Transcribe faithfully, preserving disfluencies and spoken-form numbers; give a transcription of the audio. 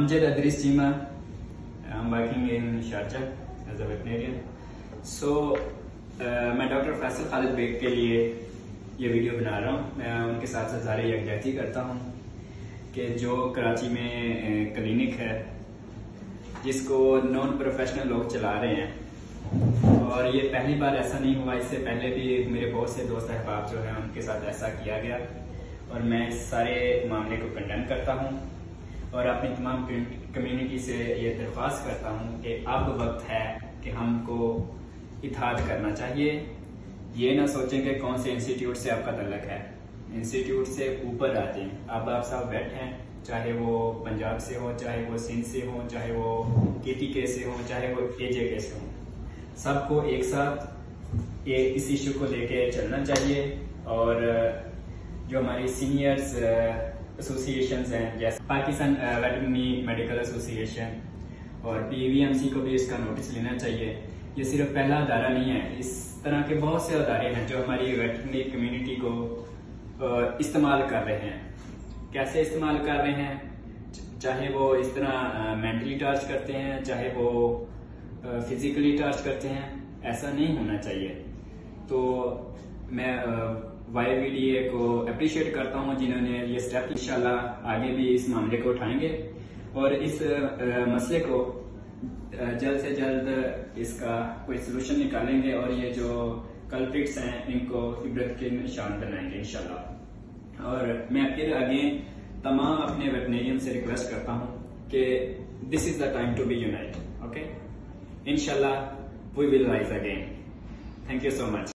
Amjad Adris Chima. I'm working in Sharjah as a veterinarian. So uh, मैं doctor Faisal Khalid Baig के लिए ये video बना रहा हूँ। मैं उनके साथ साथ ज़ाहिर यकजहती करता हूँ कि जो कराची में क्लिनिक है जिसको नॉन प्रोफेशनल लोग चला रहे हैं, और ये पहली बार ऐसा नहीं हुआ, इससे पहले भी मेरे बहुत से दोस्त अहबाब जो हैं उनके साथ ऐसा किया गया, और मैं इस सारे मामले को कंडेम करता हूँ और अपनी तमाम कम्युनिटी से ये दरख्वास्त करता हूँ कि अब वक्त है कि हमको इत्तेहाद करना चाहिए। ये ना सोचें कि कौन से इंस्टीट्यूट से आपका तल्लक है, इंस्टीट्यूट से ऊपर आ जाएं। अब आप सब बैठ हैं, चाहे वो पंजाब से हो, चाहे वो सिंध से हो, चाहे वो केटीके से हो, चाहे वो एजेके से हो, सबको एक साथ ये इस इशू को लेके चलना चाहिए। और जो हमारी सीनियर्स एसोसिएशंस हैं जैसे पाकिस्तान वेटरनरी मेडिकल एसोसिएशन और पीवीएमसी को भी इसका नोटिस लेना चाहिए। ये सिर्फ पहला अदारा नहीं है, इस तरह के बहुत से अदारे हैं जो हमारी वेटरनरी कम्युनिटी को इस्तेमाल कर रहे हैं। कैसे इस्तेमाल कर रहे हैं, चाहे वो इस तरह मेंटली टार्च करते हैं, चाहे वो फिजिकली टार्च करते हैं, ऐसा नहीं होना चाहिए। तो मैं वाईवीडीए को अप्रिशिएट करता हूं जिन्होंने ये स्टेप, इंशाल्लाह आगे भी इस मामले को उठाएंगे और इस मसले को जल्द से जल्द इसका कोई सोल्यूशन निकालेंगे और ये जो कल्प्रिट्स हैं इनको इबरत के निशान बनाएंगे इंशाल्लाह। और मैं फिर आगे तमाम अपने वेटरनेरियन से रिक्वेस्ट करता हूं कि this is the time to be unite. Okay, इंशाल्लाह we will rise again. Thank you so much.